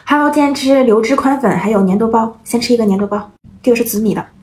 Hello，今天吃流汁宽粉，还有粘豆包。先吃一个粘豆包，这个是紫米的。